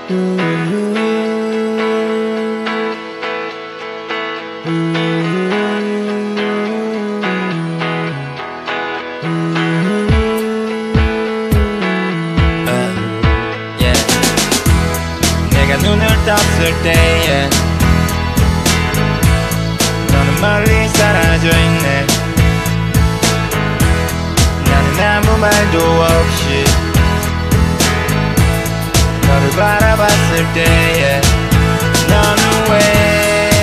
내가 눈을 떴을 때에 너는 멀리 사라져 있네. 나는 아무 말도 없이 너를 바라봤을 때에 너는 왜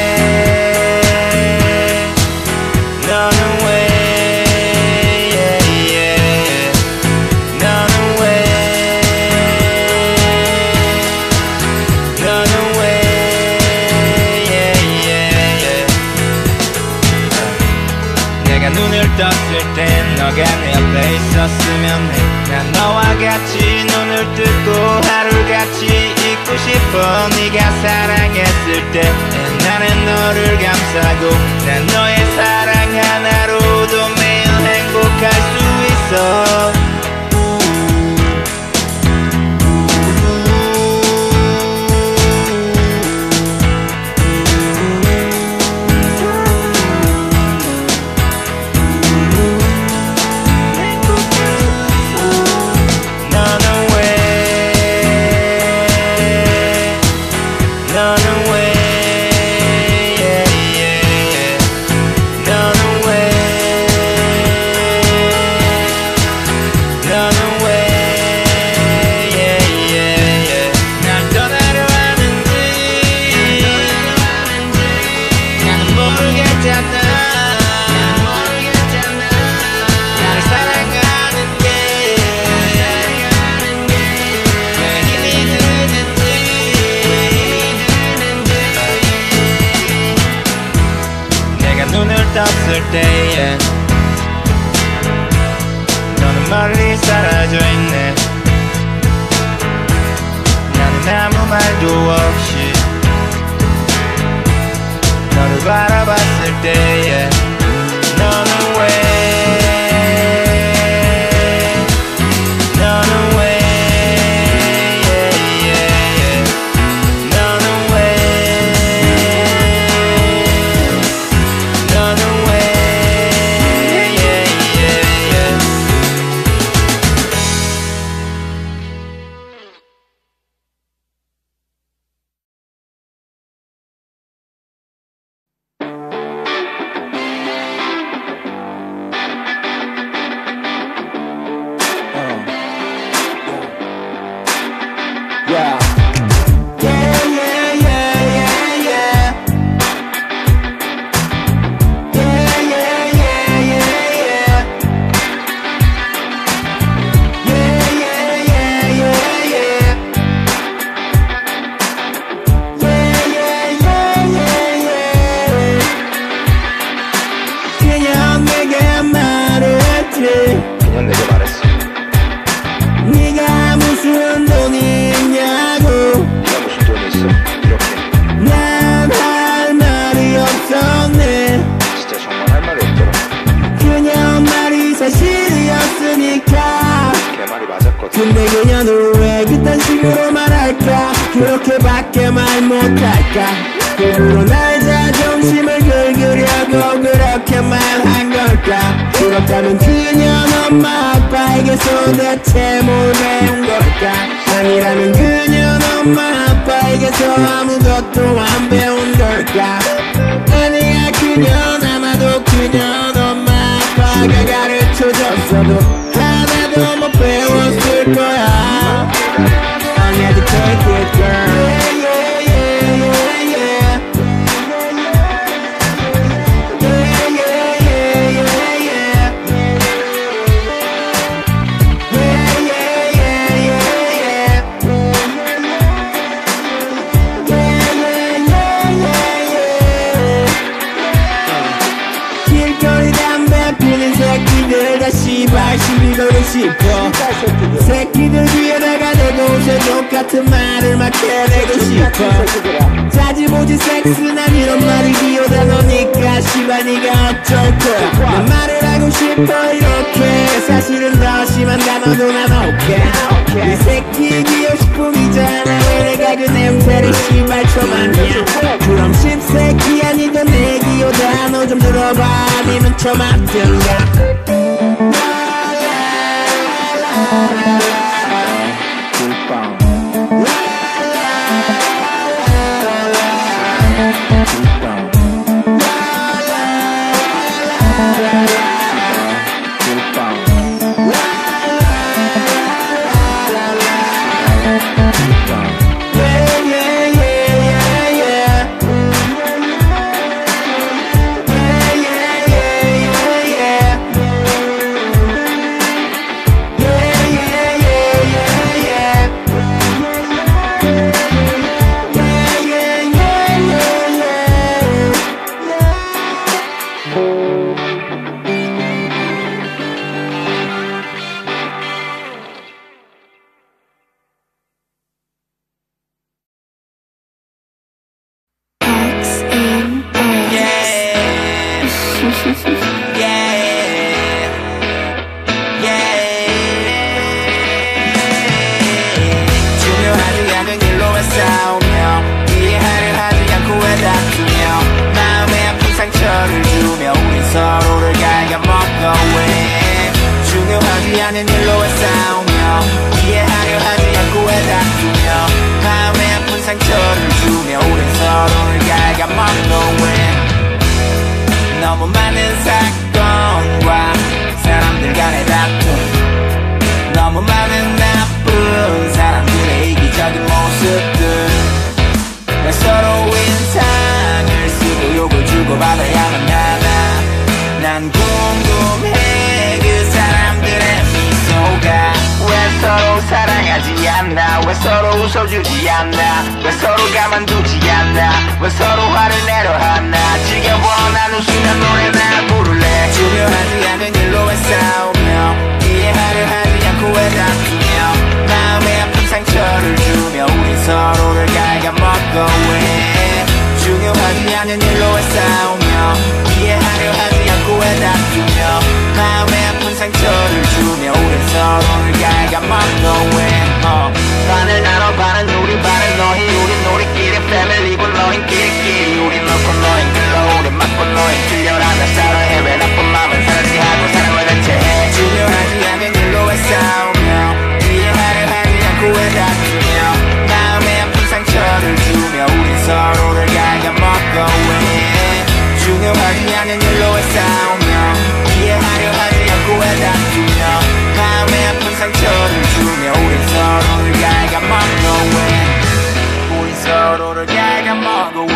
떴을 땐 너가 내 옆에 있었으면 해. 난 너와 같이 눈을 뜨고 하루같이 있고 싶어. 네가 사랑했을 때 나는 너를 감싸고 난 너의 사랑 하나로도 매일 행복할 수 있어. 떴을 때에 너는 멀리 사라져 있네. 나는 아무 말도 없이 너를 바라봤을 때에 너는 왜 그냥 내게 말했어. 네가 무슨 돈이 있냐고. 네가 무슨 돈이 있어? 이렇게 난 할 말이 없었네. 진짜 정말 할 말이 없더라. 그녀 말이 사실이었으니까 걔 말이 맞았거든. 근데 그녀는 왜 그딴 식으로 말할까. 그렇게밖에 말 못할까. 일부러 나의 자존심을 긁으려고 그렇게 말한 걸까. 그렇다면 그녀는 엄마 아빠에게서 대체 뭘 배운 걸까. 아니라면 그녀는 엄마 아빠에게서 아무것도 안 배운 걸까. 아니야, 그녀는 아마도 그녀는 엄마 아빠가 가르쳐줬어도 하나도 못 배웠을 거야. Uneducated girl. 씨발 시비 걸고 싶어. 새끼들 뒤에다가 대고 옷에 똑같은 말을 막 해대고 싶어. 짜지보지 섹스 난 이런 말이 기어다 놓으니까 씨발 니가 어쩔 거야. 난 말을 하고 싶어. 이렇게 돼 사실은 더 심한 단어도 난 오케이 이 새끼 기호식품이잖아 왜 내가 그 냄새를 씨발 처맞냐 그럼 십새끼야 니도 내 기호다 너 좀 들어봐 아니면 처맞든가 중요하지 않은 일로 왜 싸우며 이해하려 하지 않고 왜 다투며 마음에 아픈 상처를 주며 우린 서로를 갉아먹어 왜 중요하지 않은 일로 왜 싸우며 이해하려 하지 않고 왜 다투며 마음에 아픈 상처를 주며 우린 서로를 갉아먹어 왜 너무 많은 사건과 사람들 간의 다툼 너무 많은 나쁜 사람들의 이기적인 모습들 왜 서로 인상을 쓰고 욕을 주고받아야만 하나 난 궁금해 그 사람들의 미소가 왜 서로 사랑하지 않나 왜 서로 웃어주지 않나 왜 서로 가만두지 않나 왜 서로 화를 내려 하나 지겨워 난 웃으면 노래나 부를래 중요하지 않은 일로 왜 싸우며 이해하려 하지 않고 왜 다투며 마음에 아픈 상처를 주며 우린 서로를 갉아먹어 왜 중요하지 않은 일로 왜 싸우며 이해하려 하지 않고 왜 다투며 마음에 아픈 상처를 주며 우린 서로를 갉아먹어 왜 반을 나눠 반은 우리 반은 너희 우린 우리끼리 패밀리고 너흰 끼리끼리 우린 넣고 너흰 글러 우린 맞고 너흰 틀려라며 사랑해 왜 나쁜 마음은 사라지 하고 사랑을 대체해 중요하지 않은 일로 왜 싸우며 이해하려 하지 않고 왜 다투며 마음에 아픈 상처를 주며 우린 서로를 갉아먹어 왜 중요하지 않은 일로 왜 싸우며 이해하려 하지 않고 왜 다투며 마음에 아픈 상처를 주며 우린 서로를 갉아먹어 왜 우린 서로를 갉아먹어